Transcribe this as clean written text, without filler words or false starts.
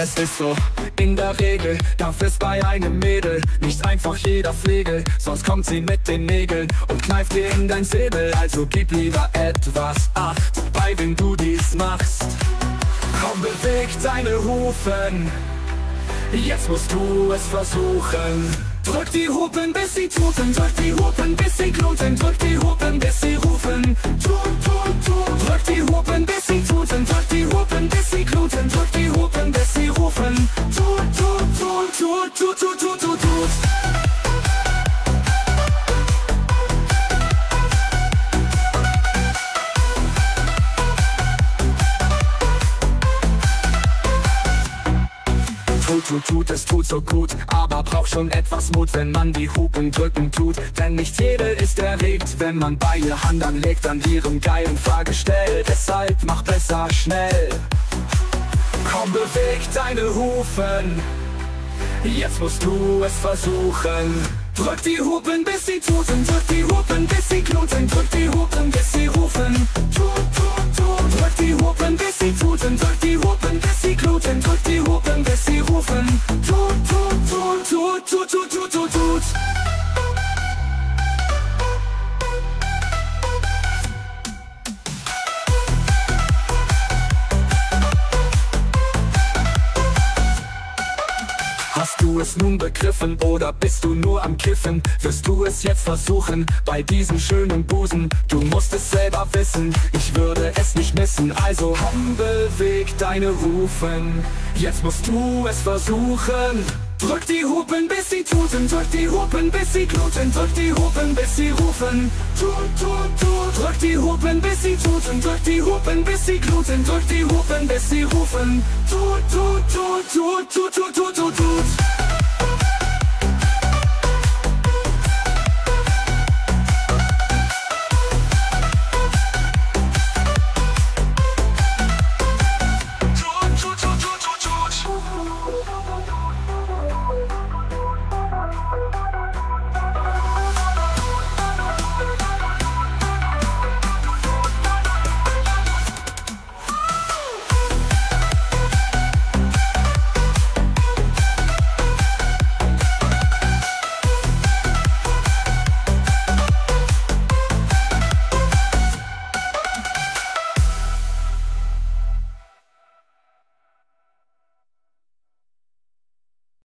es ist so, in der Regel darf es bei einem Mädel nicht einfach jeder Flegel, sonst kommt sie mit den Nägeln und kneift dir in dein Säbel. Also gib lieber etwas Acht, bei wem du dies machst. Komm, beweg deine Hufen, jetzt musst du es versuchen. Drück die Hupen, bis sie tuten, drück die Hupen, bis sie gluten, drück die Hupen, bis sie rufen. Tut, tut, tut. Drück die Hupen, bis sie tuten, drück die Hupen, bis sie gluten, drück die Hupen, bis sie rufen. Tut, tut, tut, tut, tut, tut, tut, tut, tut. Es tut so gut, aber braucht schon etwas Mut, wenn man die Hupen drücken tut. Denn nicht jede ist erregt, wenn man bei ihr Hand anlegt, an ihrem geilen Fahrgestell. Deshalb mach besser schnell. Komm, beweg deine Hufen, jetzt musst du es versuchen. Drück die Hupen, bis sie tuten, drück die Hupen, bis sie gluten, drück die Hupen, bis sie rufen. Tut, tut, tut. Drück die Hupen, bis sie tuten, drück die Hupen, bis sie gluten, drück die Hupen, bis sie rufen. Tut, tut, tut, tut, tut, tut, tut, tut, tut. Hast du es nun begriffen oder bist du nur am Kiffen? Wirst du es jetzt versuchen, bei diesem schönen Busen? Du musst es selber wissen, ich würde es nicht missen. Also komm, beweg deine Hufen, jetzt musst du es versuchen. Drück die Hupen, bis sie tuten, drück die Hupen, bis sie gluten, drück die Hupen, bis sie rufen. Tut, tut, tut. Drück die Hupen, bis sie tuten, drück die Hupen, bis sie gluten, drück die Hupen, bis sie rufen. Tut, tut, tut, tut, tut, tut, tut.